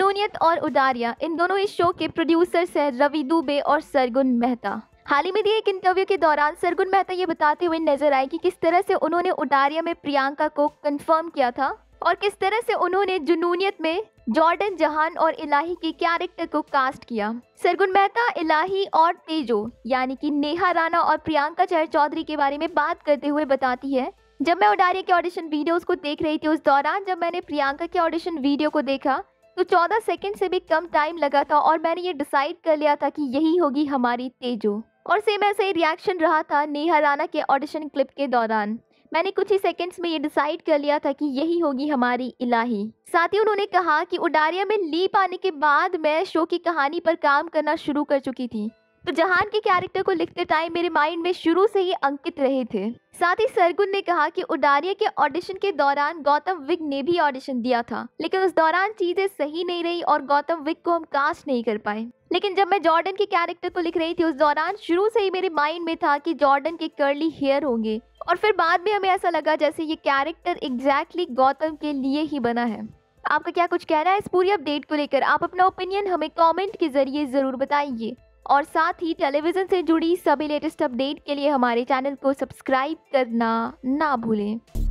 जुनूनियत और उडारिया, इन दोनों इस शो के प्रोड्यूसर्स हैं रवि दुबे और सरगुन मेहता। हाल ही में दिए एक इंटरव्यू के दौरान सरगुन मेहता ये बताते हुए नजर आए कि किस तरह से उन्होंने उडारिया में प्रियंका को कंफर्म किया था और किस तरह से उन्होंने जुनूनियत में जॉर्डन जहान और इलाही के कैरेक्टर को कास्ट किया। सरगुन मेहता इलाही और तेजो यानी कि नेहा राणा और प्रियंका चहर चौधरी के बारे में बात करते हुए बताती है, जब मैं उडारिया के ऑडिशन वीडियोस को देख रही थी उस दौरान जब मैंने प्रियंका के ऑडिशन वीडियो को देखा तो 14 सेकंड से भी कम टाइम लगा था और मैंने ये डिसाइड कर लिया था कि यही होगी हमारी तेजो। और सेम ऐसा ही रिएक्शन रहा था नेहा राणा के ऑडिशन क्लिप के दौरान। मैंने कुछ ही सेकंड्स में ये डिसाइड कर लिया था कि यही होगी हमारी इलाही। साथ ही उन्होंने कहा कि उडारिया में लीप आने के बाद मैं शो की कहानी पर काम करना शुरू कर चुकी थी, तो जहान के कैरेक्टर को लिखते टाइम मेरे माइंड में शुरू से ही अंकित रहे थे। साथ ही सरगुन ने कहा कि उडारिया के ऑडिशन के दौरान गौतम विग ने भी ऑडिशन दिया था, लेकिन उस दौरान चीजें सही नहीं रही और गौतम विग को हम कास्ट नहीं कर पाए। लेकिन जब मैं जॉर्डन के कैरेक्टर को लिख रही थी उस दौरान शुरू से ही मेरे माइंड में था कि जॉर्डन के कर्ली हेयर होंगे और फिर बाद में हमें ऐसा लगा जैसे ये कैरेक्टर एग्जैक्टली गौतम के लिए ही बना है। आपका क्या कुछ कहना है इस पूरी अपडेट को लेकर? आप अपना ओपिनियन हमें कमेंट के जरिए जरूर बताइए और साथ ही टेलीविजन से जुड़ी सभी लेटेस्ट अपडेट के लिए हमारे चैनल को सब्सक्राइब करना ना भूलें।